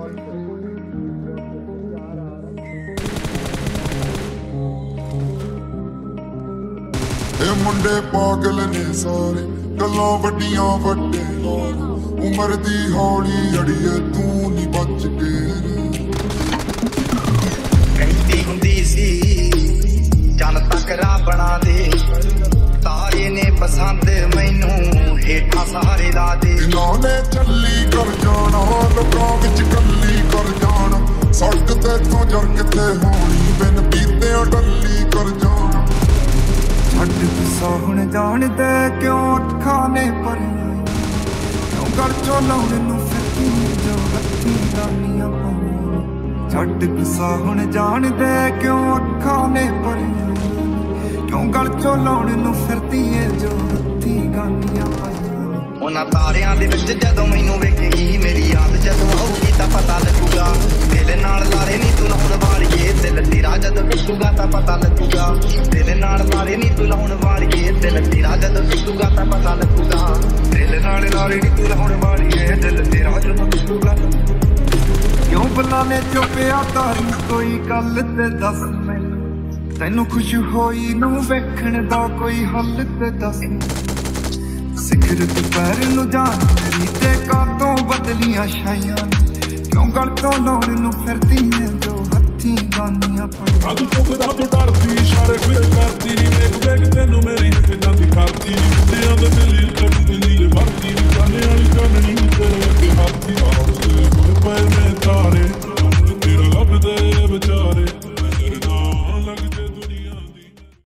मुंडे पागल ने सारे गल्लां वड्डियां वड्डे उमर दी हौली अड़िए तू नी बच के कहती हुंदी सी चल तकरा बना दे तारे ने पसंद मैनू हेठा सहारे ला दे इन्होंने चली कर जाना लोकां विच कल्ली कर जाना सड़क ते तो जर किते होनी बिन पीते डल्ली कर जाना छड्ड गुस्सा हुण जान दे क्यों अखां ने भरियां क्यों गल चों लाउण नूं फिरदी जो हत्थीं गानियां पाईयां छड्ड गुस्सा हुण जान दे क्यों अखां ने भरियां क्यों गल चों लाउण नूं फिरदी जो हत्थीं गानियां पाईयां उन्हां तारियां दे विच जदों मैनू वेखेगी मेरी याद जदों आऊगी तां पता लगूगा दिल नाल लारे नी तू लाउण वालिए दिल तेरा जदों टुटूगा तां पता लगूगा दिल नाल लारे नी तू लाउण वालिए दिल तेरा जदों टुटूगा तां पता लगूगा दिल नाल लारे नी तू लाउण वालिए दिल तेरा जदों टुटूगा क्यों बुलाने चुपिया तारी कोई गल ते दस मैनू तैनू खुश होई नूं वेखण दा कोई हल ते दस सिखर दुपहर नूं जान मेरी ते कातों बदलियां छाइयां क्यों गल तो लाउण नूं फिरदी जो हत्थीं गानियां पाईयां तू चुकदा तू डरदी इशारे फिर करदी नी वेख वेख तैनू मेरी किन्ना दिखाती